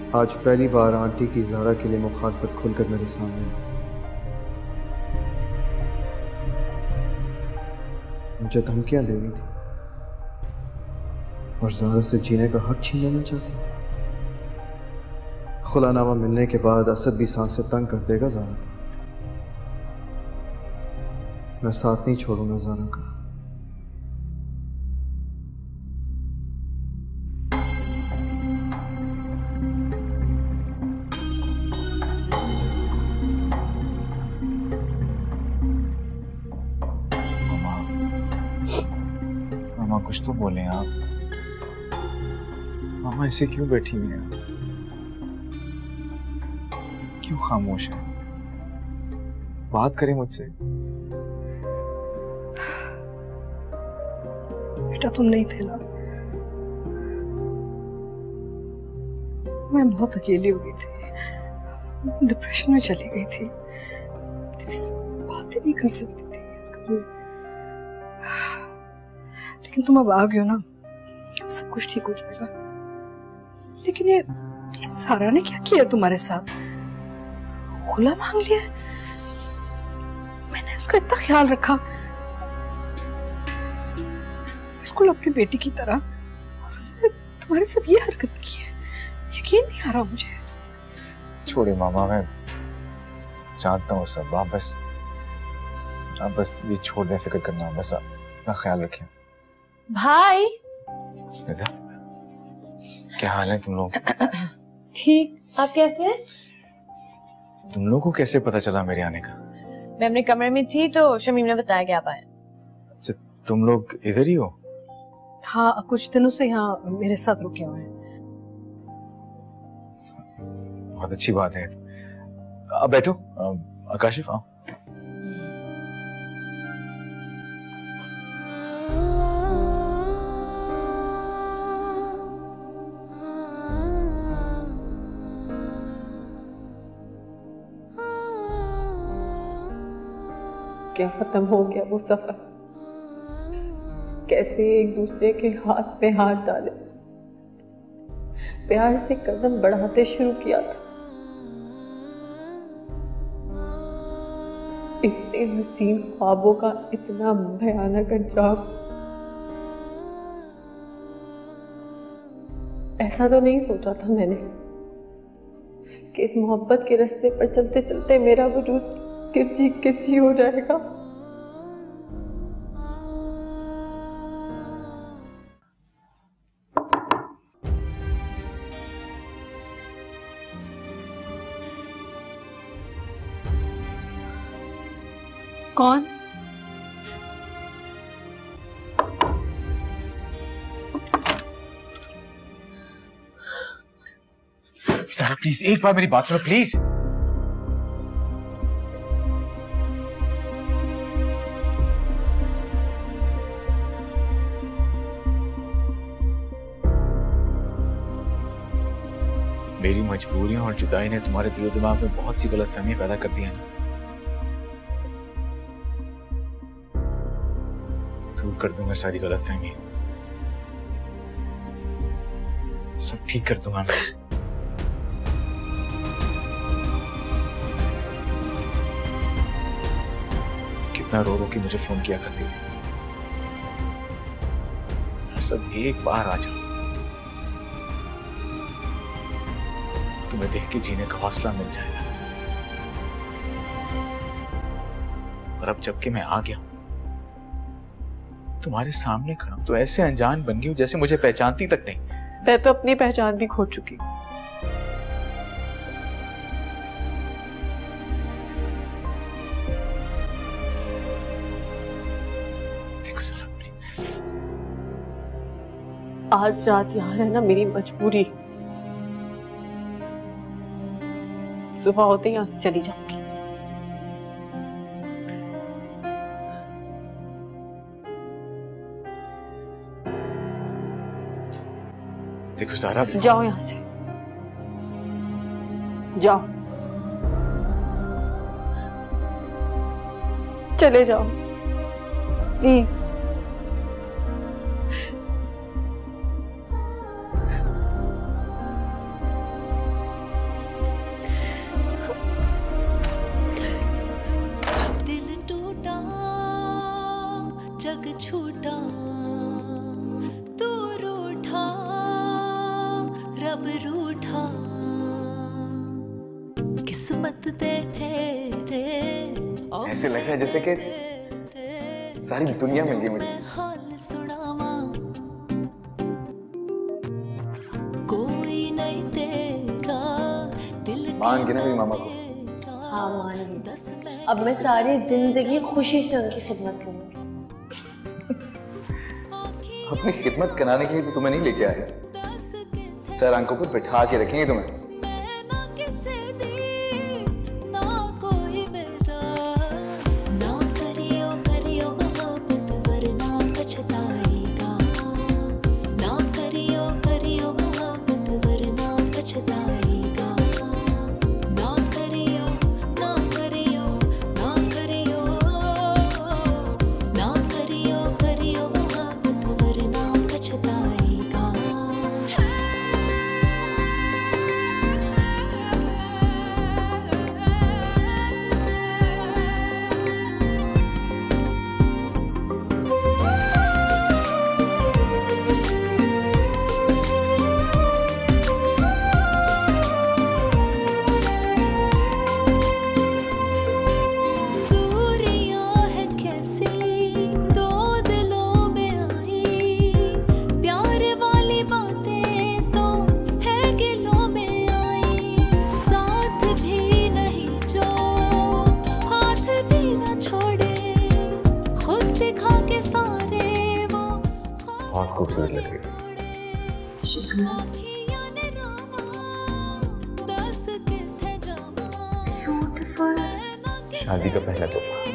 आज पहली बार आंटी की ज़ारा के लिए मुखालफत खुलकर मेरे सामने आई। मुझे धमकियां दे रही थी और ज़ारा से जीने का हक छीन लेना चाहती। खुलानामा मिलने के बाद असद भी सांस से तंग कर देगा ज़ारा को। मैं साथ नहीं छोड़ूंगा ज़ारा का। मामा कुछ तो बोले आप। मामा ऐसे क्यों बैठी हुई हैं? क्यों खामोश है? बात करें मुझसे। बेटा तुम नहीं थे ना, मैं बहुत अकेली हो गई थी, डिप्रेशन में चली गई थी, किसी से बात ही नहीं कर सकती थी इस घर में। लेकिन तुम अब आ गए हो ना, सब कुछ ठीक हो जाएगा। लेकिन ये सारा ने क्या किया तुम्हारे साथ? खुला मांग लिया? मैंने उसका इतना ख्याल रखा, बिल्कुल अपनी बेटी की तरह, और उसने तुम्हारे साथ ये हरकत की है। यकीन नहीं आ रहा मुझे। छोड़े मामा, मैं जानता हूँ सब। आप बस ये छोड़ दें, फिक्र करना। बस अपना ख्याल रखें। भाई दादा क्या हाल है तुम लोग? ठीक, आप कैसे हैं? तुम लोगों को कैसे पता चला मेरे आने का? मैं अपने कमरे में थी तो शमीम ने बताया कि आप आए। अच्छा, तुम लोग इधर ही हो? हाँ, कुछ दिनों से यहाँ मेरे साथ रुके हुए हैं। बहुत अच्छी बात है। अब बैठो। आकाशिफ आओ। क्या खत्म हो गया वो सफर? कैसे एक दूसरे के हाथ पे हाथ डाले, प्यार से कदम बढ़ाते शुरू किया था। इतने हसीन ख्वाबों का इतना भयानक अंजाम। ऐसा तो नहीं सोचा था मैंने कि इस मोहब्बत के रास्ते पर चलते चलते मेरा वजूद किरची किरची हो जाएगा। कौन? ज़ारा प्लीज एक बार मेरी बात सुनो प्लीज। मेरी मजबूरियां और जुदाई ने तुम्हारे दिलो दिमाग में बहुत सी गलतफहमियां पैदा कर दी है ना। दूर कर दूंगा सारी गलतफहमी, सब ठीक कर दूंगा मैं। कितना रो रो के मुझे फोन किया करती थी। सब एक बार आ जाओ, तुम्हें देख के जीने का हौसला मिल जाएगा। और अब जबकि मैं आ गया हूं, तुम्हारे सामने खड़ा हूं, तो ऐसे अनजान बन गई हूं जैसे मुझे पहचानती तक नहीं। मैं तो अपनी पहचान भी खो चुकी। देखो जरा, आज रात यहाँ रहना मेरी मजबूरी। सुबह होते यहाँ से चली जाऊंगी। देखो ज़ारा, जाओ यहाँ से, जाओ, चले जाओ प्लीज। जग छूटा तू रूठा रब रूठा किस्मत दे फेरे ऐसे लग रहा है जैसे कि सारी दुनिया मिल गई मुझे। हाल सुनावा कोई नहीं तेरा दिल मान गए ना मेरी मामा को? हाँ मान गई। अब मैं सारी जिंदगी खुशी से उनकी खिदमत करूंगी। अपनी खिदमत कराने के लिए तो तुम्हें नहीं लेके आए, सर आंखों पर बिठा के रखेंगे तुम्हें। बहुत खूबसूरत लग रही है। शादी का पहला तोहफा।